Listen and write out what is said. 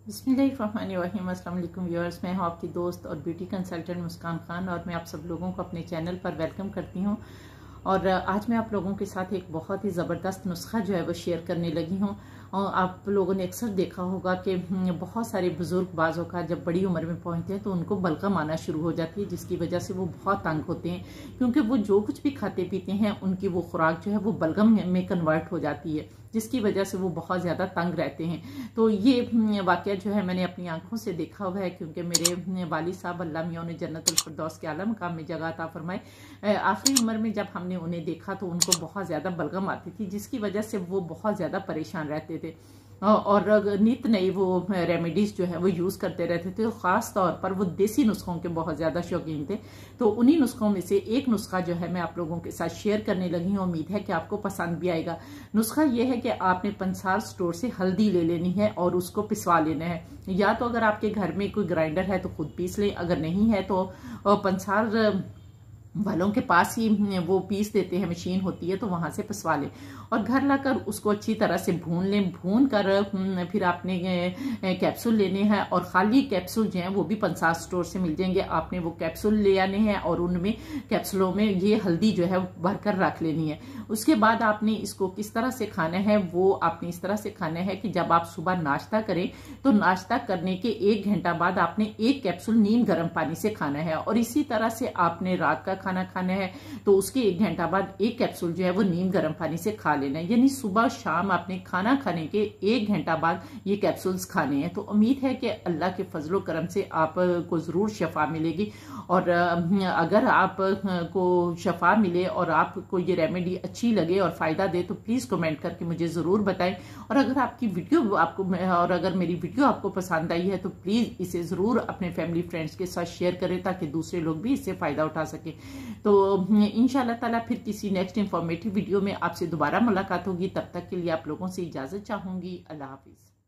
बिस्मिल्लाहिर्रहमानिर्रहीम। अस्सलाम वालेकुम व्यूअर्स, मैं हूँ आपकी दोस्त और ब्यूटी कंसल्टेंट मुस्कान खान और मैं आप सब लोगों को अपने चैनल पर वेलकम करती हूँ। और आज मैं आप लोगों के साथ एक बहुत ही ज़बरदस्त नुस्खा जो है वो शेयर करने लगी हूँ। और आप लोगों ने अक्सर देखा होगा कि बहुत सारे बुजुर्ग बाज़ों का जब बड़ी उम्र में पहुँचते हैं तो उनको बलगम आना शुरू हो जाती है, जिसकी वजह से वो बहुत तंग होते हैं, क्योंकि वो जो कुछ भी खाते पीते हैं उनकी वो खुराक जो है वो बलगम में कन्वर्ट हो जाती है, जिसकी वजह से वो बहुत ज़्यादा तंग रहते हैं। तो ये वाक़या जो है मैंने अपनी आंखों से देखा हुआ है, क्योंकि मेरे वालिद साहब अल्लाह मियां उन्हें जन्नतुल फिरदौस के आला मकाम में जगह अता फरमाए, आखिरी उम्र में जब हमने उन्हें देखा तो उनको बहुत ज़्यादा बलगम आती थी, जिसकी वजह से वो बहुत ज़्यादा परेशान रहते थे और नित नई वो रेमेडीज़ जो है वो यूज़ करते रहते थे। तो ख़ास तौर पर वो देसी नुस्खों के बहुत ज़्यादा शौकीन थे। तो उन्हीं नुस्खों में से एक नुस्खा जो है मैं आप लोगों के साथ शेयर करने लगी हूँ। उम्मीद है कि आपको पसंद भी आएगा। नुस्खा ये है कि आपने पंसार स्टोर से हल्दी ले लेनी है और उसको पिसवा लेना है। या तो अगर आपके घर में कोई ग्राइंडर है तो खुद पीस लें, अगर नहीं है तो पंसार वालों के पास ही वो पीस देते हैं, मशीन होती है तो वहां से पिसवा लें और घर लाकर उसको अच्छी तरह से भून लें। भून कर फिर आपने कैप्सूल लेने हैं और खाली कैप्सूल जो हैं वो भी पंसार स्टोर से मिल जाएंगे। आपने वो कैप्सूल ले आने हैं और उनमें कैप्सूलों में ये हल्दी जो है भरकर रख लेनी है। उसके बाद आपने इसको किस तरह से खाना है, वो आपने इस तरह से खाना है कि जब आप सुबह नाश्ता करें तो नाश्ता करने के 1 घंटा बाद आपने एक कैप्सूल नीम गर्म पानी से खाना है और इसी तरह से आपने रात का खाना खाना है तो उसके 1 घंटा बाद एक कैप्सूल जो है वो नीम गर्म पानी से खा लेना है। यानी सुबह शाम आपने खाना खाने के 1 घंटा बाद ये कैप्सूल्स खाने हैं। तो उम्मीद है कि अल्लाह के फजलो करम से आपको जरूर शफा मिलेगी और अगर आपको शफा मिले और आपको ये रेमेडी अच्छी लगे और फायदा दे तो प्लीज कमेंट करके मुझे जरूर बताएं। और अगर आपकी वीडियो आपको और अगर मेरी वीडियो आपको पसंद आई है तो प्लीज इसे जरूर अपने फैमिली फ्रेंड्स के साथ शेयर करें ताकि दूसरे लोग भी इससे फायदा उठा सके। तो इंशाल्लाह ताला फिर किसी नेक्स्ट इंफॉर्मेटिव वीडियो में आपसे दोबारा मुलाकात होगी। तब तक के लिए आप लोगों से इजाजत चाहूंगी। अल्लाह हाफिज।